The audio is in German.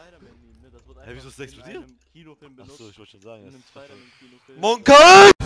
Spider-Man-Meme, ne? Das wurde Hä, wieso ist das in explodiert? einem Kinofilm benutzt. Achso, ich wollte schon sagen. In einem Spider-Man-Kinofilm. Monkai!